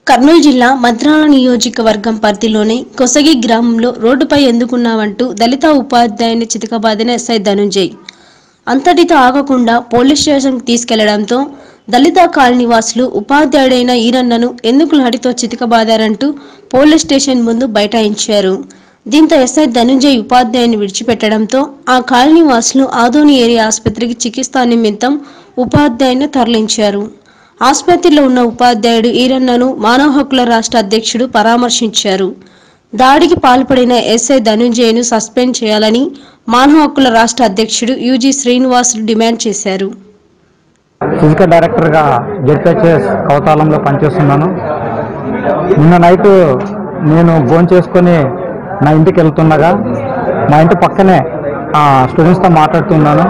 కర్నూలు జిల్లా మంత్రాల నియోజకవర్గం పరిధిలోని కొసగి గ్రామంలో రోడ్డుపై ఎందుకున్నావంటూ దళిత ఉపాధ్యాయుని చితకబాదిన ఎస్ఐ ధనుంజయ్ అంతటితో ఆగకుండా పోలీస్ స్టేషన్కు తీసుకెళ్లడంతో దళిత కాలనీ వాసులు ఉపాధ్యాయుడైన ఈరన్నను ఎందుకు లాఠీతో చితకబాదారంటూ పోలీస్ స్టేషన్ ముందు బైఠాయించారు. దీంతో ఎస్ఐ ధనుంజయ్ ఉపాధ్యాయుని విడిచిపెట్టడంతో ఆ కాలనీ వాసులు ఆదోని ఏరియా ఆసుపత్రికి చికిత్స నిమిత్తం ఉపాధ్యాయుని తరలించారు. ఆసుపత్రిలో ఉన్న ఉపాధ్యాయుడు ఈరన్నను మానవ హక్కుల రాష్ట్ర అధ్యక్షుడు పరామర్శించారు. దాడికి పాల్పడిన ఎస్ఐ ధనుంజయను సస్పెండ్ చేయాలని మానవ హక్కుల రాష్ట్ర అధ్యక్షుడు యూజీ శ్రీనివాసులు డిమాండ్ చేశారు. ఫిజికల్ డైరెక్టర్గా జెడ్పీహెచ్ఎస్ కవతాళంలో పనిచేస్తున్నాను. నిన్న నైట్ నేను భోజనం చేసుకొని నా ఇంటికి వెళ్తుండగా మా ఇంటి పక్కనే స్టూడెంట్స్తో మాట్లాడుతున్నాను.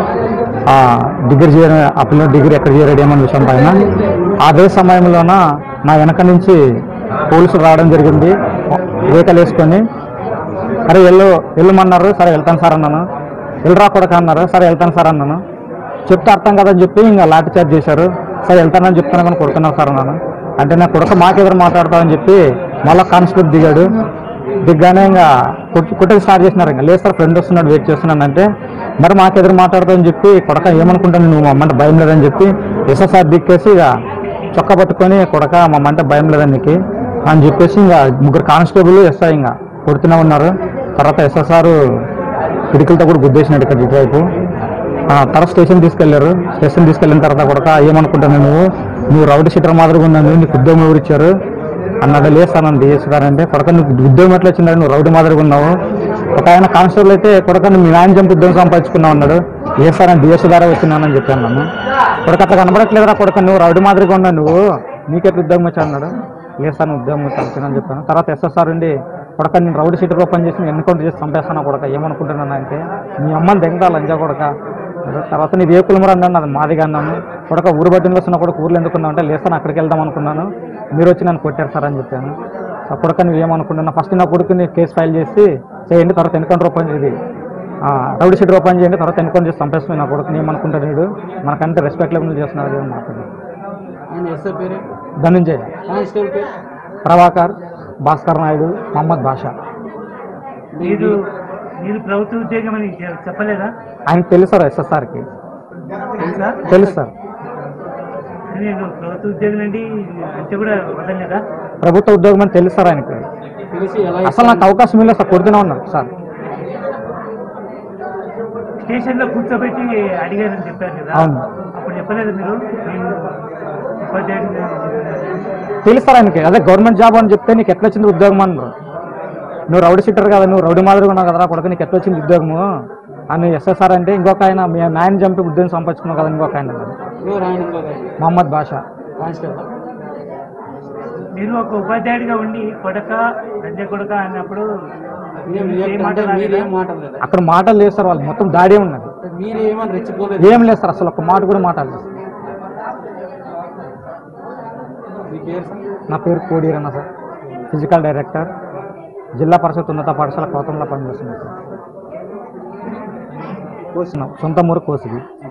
డిగ్రీ చేయడం ఆ పిల్లలు డిగ్రీ ఎక్కడ చేయడం విషయం పైన అదే సమయంలోన నా వెనక నుంచి పోలీసులు రావడం జరిగింది. వెహికల్ వేసుకొని అరే వెళ్ళమన్నారు. సరే వెళ్తాను సార్ అన్నాను. వెళ్ళరా కొడక అన్నారు. సరే వెళ్తాను సార్ అన్నాను. చెప్తే అర్థం కదని చెప్పి ఇంకా లాఠీ చార్జ్ చేశారు. సరే వెళ్తానని చెప్తాను కానీ కొడుతున్నావు సార్ అన్నాను. అంటే నా కొడుక మాకెదురు మాట్లాడతామని చెప్పి మళ్ళీ కానిస్టేబుల్ దిగాడు. దిగ్గానే ఇంకా కుట్టకి స్టార్ట్ చేసినారు. ఇంకా లేదు సార్ ఫ్రెండ్ వస్తున్నాడు వెయిట్ చేస్తున్నాను అంటే మరి మాకెదురు మాట్లాడతామని చెప్పి కొడక ఏమనుకుంటాను నువ్వు మమ్మంటే భయం లేదని చెప్పి ఎస్ఎస్ఆర్ దిక్కేసి ఇక చొక్కా పట్టుకొని కొడక మమ్మంటే భయం లేదని నీకు అని చెప్పేసి ఇంకా ముగ్గురు కానిస్టేబుల్ ఎస్ఐ ఇంకా కొడుతూనే ఉన్నారు. తర్వాత ఎస్ఎస్ఆర్ పిడికలతో కూడా గుద్దేసినాడు ఇక్కడ ఇటువైపు. తర్వాత స్టేషన్ తీసుకెళ్లారు. స్టేషన్ తీసుకెళ్ళిన తర్వాత కొడక ఏమనుకుంటాను నువ్వు రౌడీ షీటర్ మాదిరిగా ఉన్నాను, నీకు ఉద్యోగం ఎవరు ఇచ్చారు అన్నాడు. లేస్తాను డిఎస్ గారు అంటే కొడక నువ్వు ఉద్యోగం ఎట్లా వచ్చిందని నువ్వు రౌడీ మాదిరిగా ఉన్నావు. ఒక ఆయన కానిస్టేబుల్ అయితే కొడక నువ్వు మీ నాయన చంపి ఉద్యోగం సంపాదించుకున్నావు అన్నాడు. లేస్తాను డిఎస్ ద్వారా వచ్చినానని చెప్పాను నన్ను. కొడక అట్లా కనబడట్లేదురా కొడక నువ్వు రౌడీ మాదిరిగా ఉన్నావు, నువ్వు నీకెట్లా ఉద్యోగం వచ్చా అన్నాడు. లేస్తాను ఉద్యోగం వచ్చానని చెప్పాను. తర్వాత ఎస్ఎస్ఆర్ ఉండి కొడక నేను రౌడీ షీటర్లో పనిచేసి ఎన్కౌంటర్ చేసి చంపేస్తాను కొడక ఏమనుకుంటున్నాను అంటే నీ అమ్మని దెంగదా లంజా కొడక. తర్వాత నీది ఏ కులమరా అన్నాను. అది మాదిగా అన్నాను. కొడక ఊరు బట్టిలో వస్తున్నా కూడా ఊర్లో ఎందుకున్నావు అంటే లేస్తాను అక్కడికి వెళ్దాం అనుకున్నాను, మీరు వచ్చి నన్ను కొట్టారు సార్ అని చెప్పాను. ఆ కొడక నువ్వు ఏమనుకుంటున్నా ఫస్ట్ నా కొడుకుని కేసు ఫైల్ చేసి చేయండి, తర్వాత ఎన్కౌంటర్ ఓపెన్ చేయండి, రౌడీ షీటర్ ఓపెన్ చేయండి, తర్వాత ఎన్కౌంటర్ చేసి చంపేస్తుంది నా కొడుకుని ఏమనుకుంటాడు మనకంటే రెస్పెక్ట్ లెవెల్ చేస్తున్నాడు మాట్లాడు. ధనుంజయ్, ప్రభాకర్, భాస్కర్ నాయుడు, మహమ్మద్ బాషా. మీరు ప్రభుత్వ ఉద్యోగం అని చెప్పలేదా? ఆయనకు తెలుసు సార్, ఎస్ఎస్ఆర్కి తెలుసు సార్. ప్రభుత్వ ఉద్యోగం అండి అంటే కూడా వదలలేదా? ప్రభుత్వ ఉద్యోగం అని తెలుసు సార్ ఆయనకి. అసలు నాకు అవకాశం లేదు సార్, కొడుతూనే ఉన్నారు సార్. స్టేషన్ లో కూర్చోబెట్టి అడిగారని చెప్పారు కదా, అవును. అప్పుడు చెప్పలేదు మీరు ఉపాధ్యాయుడు తెలుసు సార్ ఆయనకి. అదే గవర్నమెంట్ జాబ్ అని చెప్తే నీకు ఎట్లా వచ్చింది ఉద్యోగం అన్నారు. నువ్వు రౌడీ షీటర్ కదా, నువ్వు రౌడీ మాదిరిగా ఉన్నావు కదరా కొడుకు, నీకు ఎట్లా వచ్చింది ఉద్యోగము అని ఎస్ఎస్ఆర్ అంటే ఇంకొక ఆయన మీ నాయన చంపి ఉద్యోగం సంపాదించుకున్నావు కదా ఇంకొక ఆయన మహమ్మద్ బాషా. మీరు ఒక ఉపాధ్యాయుడిగా ఉండి కొడక సంజయ్ కొడక అన్నప్పుడు అక్కడ మాటలు లేదు సార్, వాళ్ళు మొత్తం దాడే ఉన్నది, ఏం లేదు సార్, అసలు ఒక మాట కూడా మాట్లాడలేదు. నా పేరు కోడీరన్న సార్, ఫిజికల్ డైరెక్టర్, జిల్లా పరిషత్ ఉన్నత పాఠశాల కోతంలో పనిచేస్తున్నాం సార్. సొంత ఊరు కోసిగి.